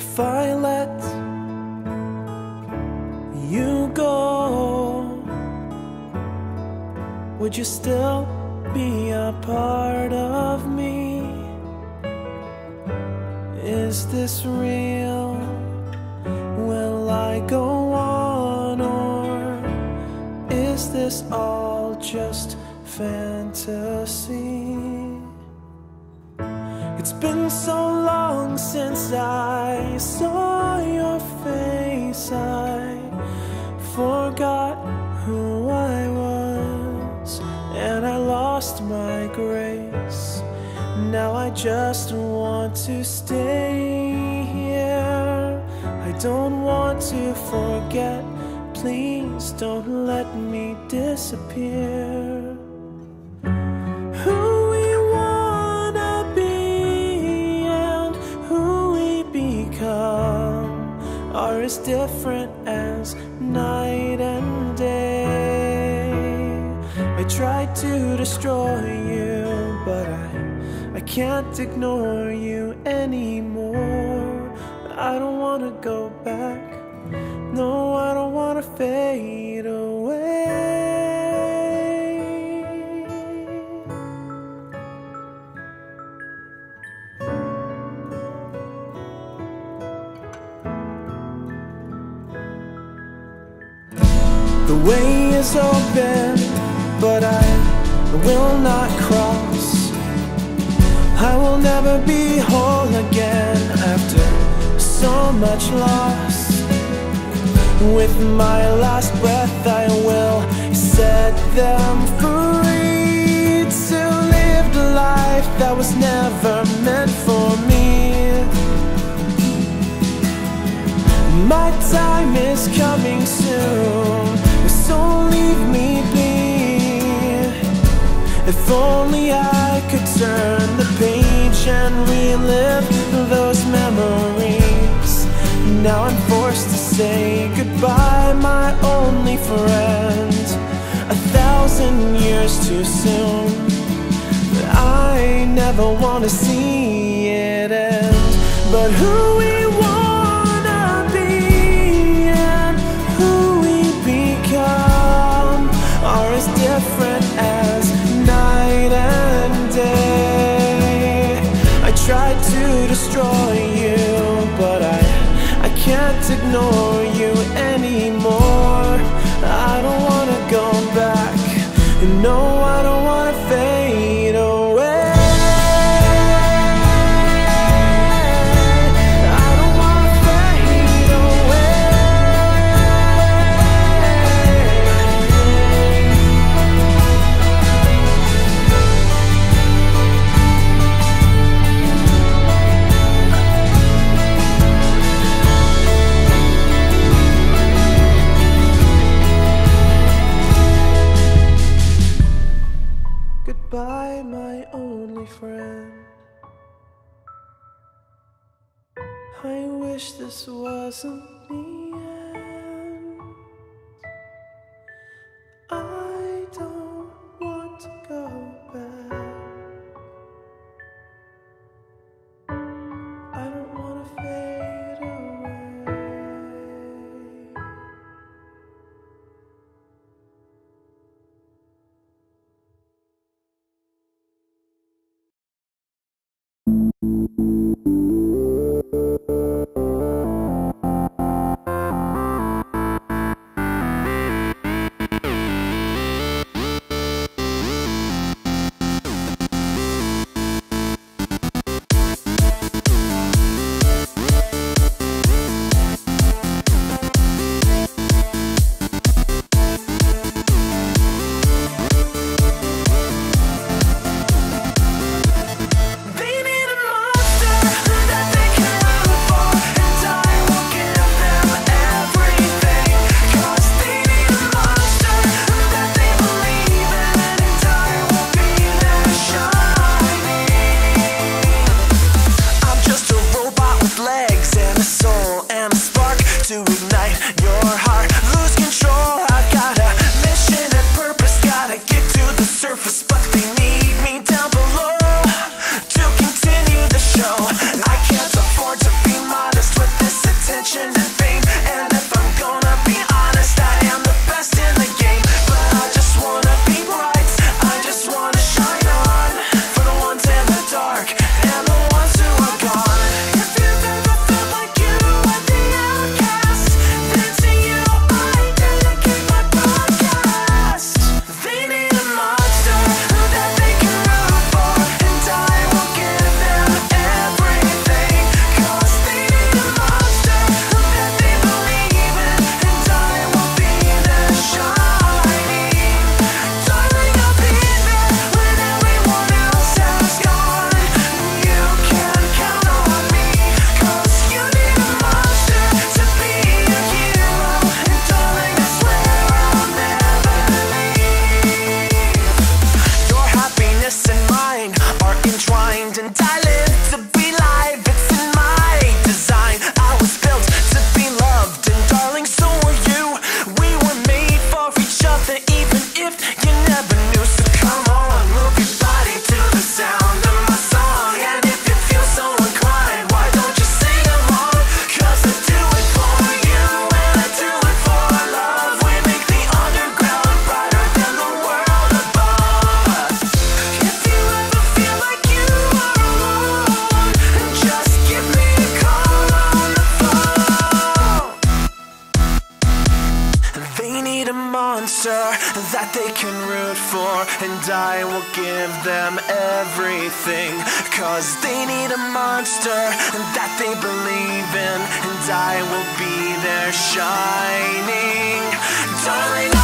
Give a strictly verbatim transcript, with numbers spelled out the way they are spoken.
If I let you go, would you still be a part of me? Is this real? Will I go on, or is this all just fantasy? It's been so long since I saw your face, I forgot who I was, and I lost my grace. Now I just want to stay here. I don't want to forget. Please don't let me disappear. Who we wanna be and who we become are as different as night and day. I tried to destroy you, but I I can't ignore you anymore. I don't wanna go back. No, I don't wanna fade away. The way is open, but I will not cross. I will never be whole again after so much loss. With my last breath I will set them free to live the life that was never meant for me. My time is coming soon, so leave me be. If only I could turn the page and relive those memories. Now I'm forced to say goodbye, my only friend. A thousand years too soon, but I never want to see it end. But who we wanna be and who we become are as different as night and day. I tried to destroy you, but I I can't ignore you anymore. I don't wanna go back. No, I don't wanna fade away. I don't wanna fade away. Goodbye, my only friend. I wish this wasn't the end. I don't want to go back. I don't want to fade away. that they can root for, and I will give them everything, cause they need a monster that they believe in, and I will be there shining. Darling,